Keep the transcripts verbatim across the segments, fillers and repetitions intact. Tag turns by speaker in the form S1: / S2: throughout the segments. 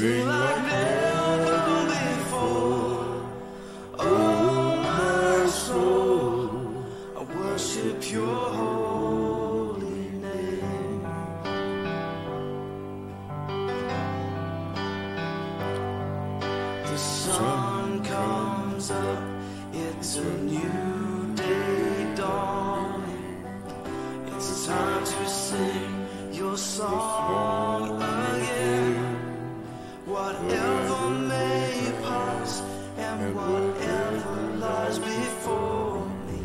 S1: sing like never before. Oh, my soul, I worship your holy name. The sun comes up, it's a new day dawning. It's time to sing your song again. Whatever may pass and whatever lies before me,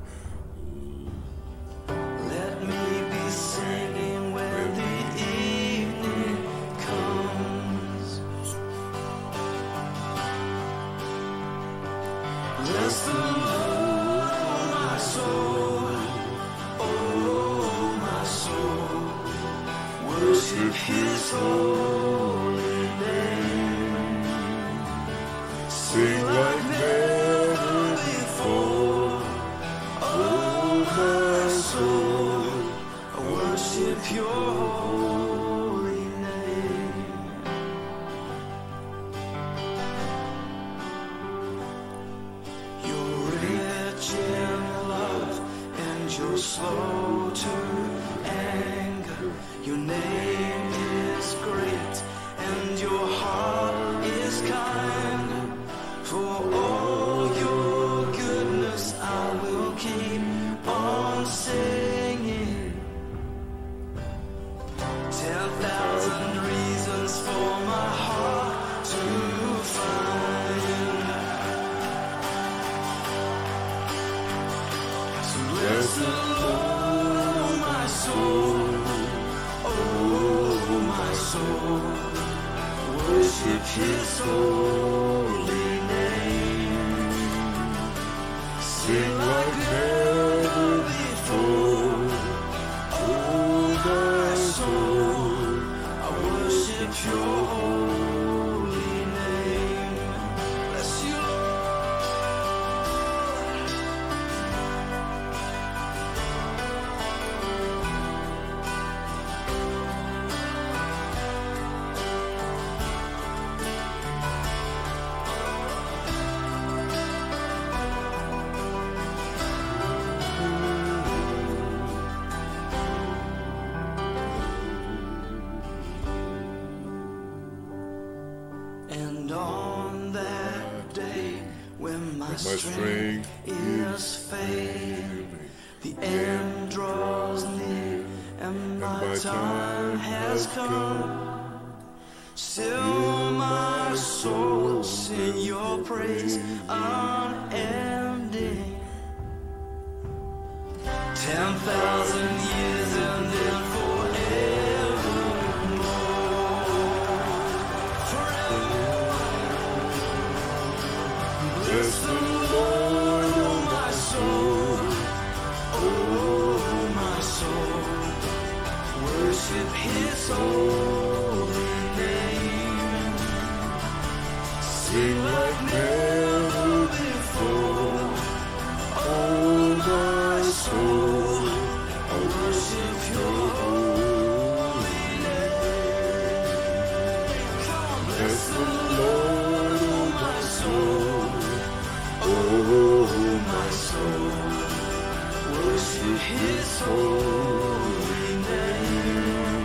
S1: let me be singing when the evening comes. Bless the Lord, oh my soul, oh my soul, worship his holy name. Sing like never before. Oh my soul, I worship your holy name. You're rich in love and you're slow to anger. Your name is great and your heart is kind. For all your goodness I will keep on singing. Ten thousand reasons for my heart to find. So bless the Lord, oh my soul, oh my soul, worship his holy name. Sing like never before. Oh my soul, I worship your holy name. Bless you, and on that day when my,
S2: my
S1: strength,
S2: strength
S1: is failing, the end draws near and my,
S2: my
S1: time has come. Still my soul will sing your praise unending. Ten thousand years and then forevermore. Forever. Bless the Lord, oh my soul, oh my soul, worship his holy name. Sing like never before. Oh my soul, I worship your holy name. Bless the Lord, oh my soul, oh my soul, worship his holy name.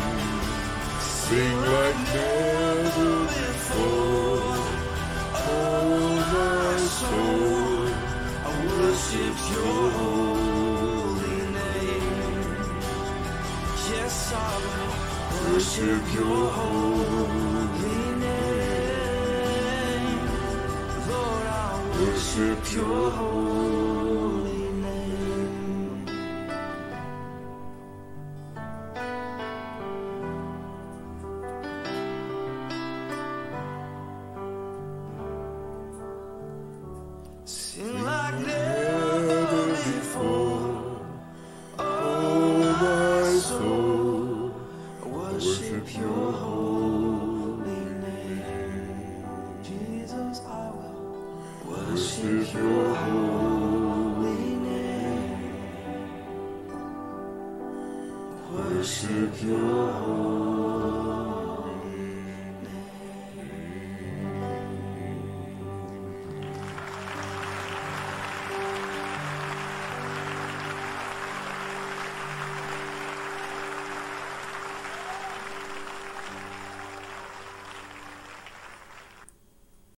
S1: Sing like never before. Oh my soul, I worship your holy name. Yes, I will worship your holy name. Lord, I worship your holy name. Sing like never before. Oh my soul, I worship your holy name. Jesus, I will worship your holy name. Worship your holy name.